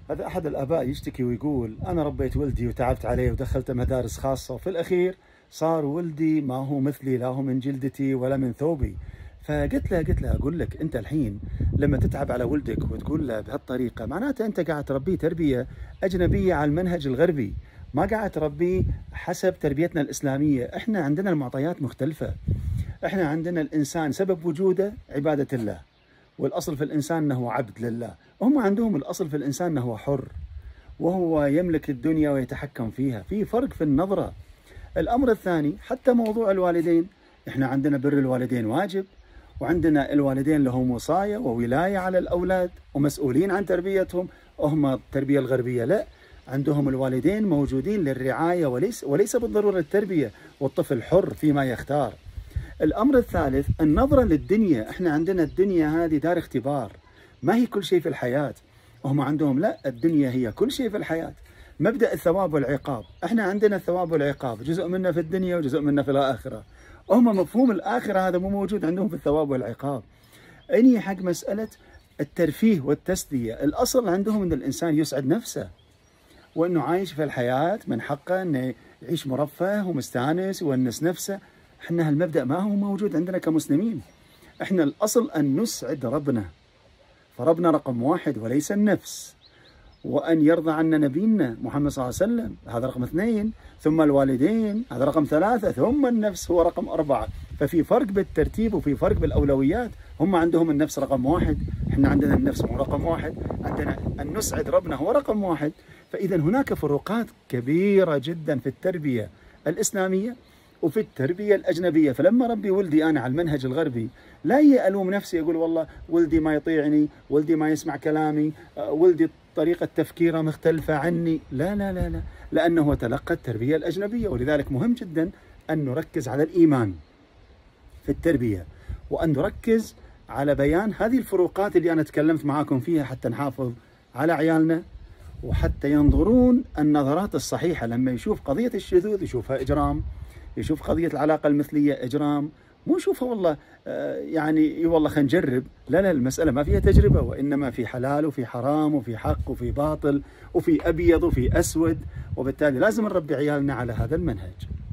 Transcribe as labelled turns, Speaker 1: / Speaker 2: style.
Speaker 1: هذا أحد الآباء يشتكي ويقول: أنا ربيت ولدي وتعبت عليه ودخلته مدارس خاصة، وفي الأخير صار ولدي ما هو مثلي، لا هو من جلدتي ولا من ثوبي. فقلت له أقول لك أنت الحين لما تتعب على ولدك وتقول له بهالطريقة، معناته أنت قاعد تربيه تربية أجنبية على المنهج الغربي، ما قاعد تربيه حسب تربيتنا الإسلامية. إحنا عندنا المعطيات مختلفة. إحنا عندنا الإنسان سبب وجوده عبادة الله، والأصل في الإنسان أنه عبد لله. هم عندهم الأصل في الإنسان أنه حر، وهو يملك الدنيا ويتحكم فيها. في فرق في النظرة. الأمر الثاني، حتى موضوع الوالدين، إحنا عندنا بر الوالدين واجب، وعندنا الوالدين لهم وصاية وولاية على الأولاد ومسؤولين عن تربيتهم. هم التربية الغربية لا، عندهم الوالدين موجودين للرعاية وليس بالضرورة التربية، والطفل حر فيما يختار. الأمر الثالث، النظرة للدنيا. إحنا عندنا الدنيا هذه دار اختبار، ما هي كل شيء في الحياة. هم عندهم لا، الدنيا هي كل شيء في الحياة. مبدأ الثواب والعقاب، إحنا عندنا الثواب والعقاب، جزء منه في الدنيا وجزء منه في الآخرة. هم مفهوم الآخرة هذا مو موجود عندهم في الثواب والعقاب. إني حق مسألة الترفيه والتسلية، الأصل عندهم أن الإنسان يسعد نفسه، وأنه عايش في الحياة من حقه أنه يعيش مرفه ومستانس ويونس نفسه. احنا هالمبدأ ما هو موجود عندنا كمسلمين. احنا الأصل أن نسعد ربنا، فربنا رقم واحد وليس النفس، وأن يرضى عنا نبينا محمد صلى الله عليه وسلم، هذا رقم 2، ثم الوالدين هذا رقم 3، ثم النفس هو رقم 4. ففي فرق بالترتيب وفي فرق بالأولويات. هم عندهم النفس رقم 1، احنا عندنا النفس مو رقم 1، عندنا أن نسعد ربنا هو رقم 1. فإذا هناك فروقات كبيرة جدا في التربية الإسلامية وفي التربية الأجنبية. فلما ربي ولدي أنا على المنهج الغربي، لا يألوم نفسي يقول والله ولدي ما يطيعني، ولدي ما يسمع كلامي، ولدي طريقة تفكيره مختلفة عني. لا لا لا لا، لأنه تلقى التربية الأجنبية. ولذلك مهم جدا أن نركز على الإيمان في التربية، وأن نركز على بيان هذه الفروقات اللي أنا تكلمت معاكم فيها، حتى نحافظ على عيالنا، وحتى ينظرون النظرات الصحيحة. لما يشوف قضية الشذوذ يشوفها إجرام، يشوف قضية العلاقة المثلية إجرام، مو يشوفها والله يعني والله خلينا نجرب. لا لا، المسألة ما فيها تجربة، وإنما في حلال وفي حرام وفي حق وفي باطل وفي أبيض وفي أسود. وبالتالي لازم نربي عيالنا على هذا المنهج.